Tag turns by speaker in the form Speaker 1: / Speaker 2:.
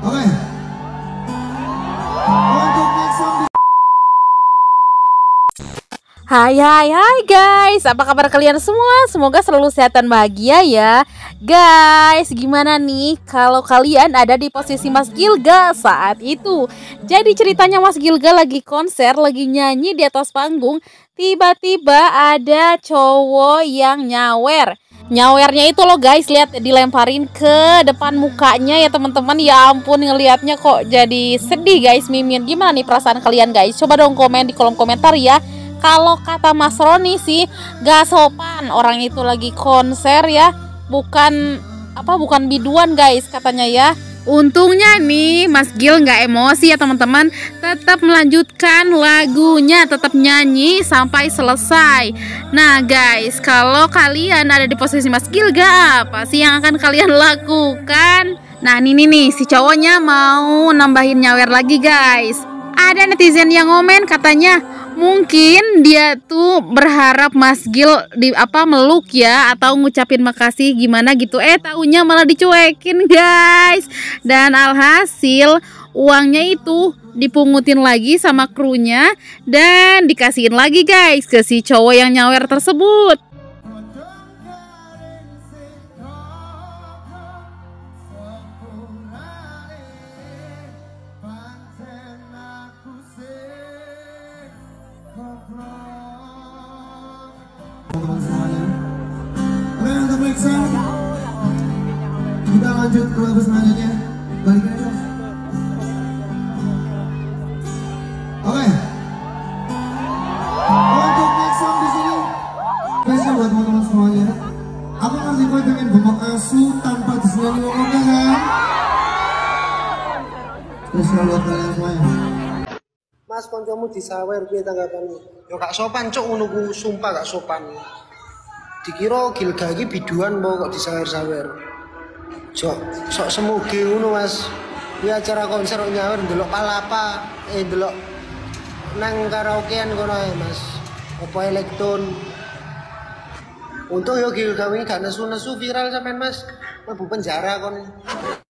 Speaker 1: Oke. Untuk next song
Speaker 2: Hai guys, apa kabar kalian semua? Semoga selalu sehat dan bahagia ya. Guys, gimana nih kalau kalian ada di posisi Mas Gilga saat itu? Jadi ceritanya Mas Gilga lagi konser, lagi nyanyi di atas panggung. Tiba-tiba ada cowok yang Nyawernya itu loh guys, lihat dilemparin ke depan mukanya ya teman-teman. Ya ampun, ngelihatnya kok jadi sedih guys, mimin. Gimana nih perasaan kalian guys? Coba dong komen di kolom komentar ya. Kalau kata Mas Roni sih gak sopan, orang itu lagi konser ya, bukan biduan guys katanya ya. Untungnya nih Mas Gil nggak emosi ya teman-teman, tetap melanjutkan lagunya, tetap nyanyi sampai selesai. Nah guys, kalau kalian ada di posisi Mas Gil, apa sih yang akan kalian lakukan? Nah ini nih si cowoknya mau nambahin nyawer lagi guys. Ada netizen yang ngomen katanya mungkin dia tuh berharap Mas Gil meluk ya, atau ngucapin makasih gimana gitu. Taunya malah dicuekin guys. Dan alhasil uangnya itu dipungutin lagi sama krunya dan dikasihin lagi guys ke si cowok yang nyawer tersebut.
Speaker 1: teman-teman semuanya. Oke, untuk next song kita lanjut ke lagu selanjutnya. Balik aja. Oke. Untuk next song di sini spesial buat teman-teman semuanya. Aku ngerti kau pengen bengok asu tanpa disenangi ngomongnya kan? Spesial buat kalian semuanya.
Speaker 3: Mas, koncomu disawer piye tanggapane? Yo gak sopan cuk, ngono ku sumpah gak sopan. Dikira Gilga iki biduan mau kok disawer-sawer. Sok semuge ngono Mas. Iki acara konser kok nyawer ndelok palapa, ndelok nang karaokean kono ae Mas. Apa elektron. Untung yo Gilga wingi gak nesu-nesu viral sampean Mas. Mlebu penjara kon.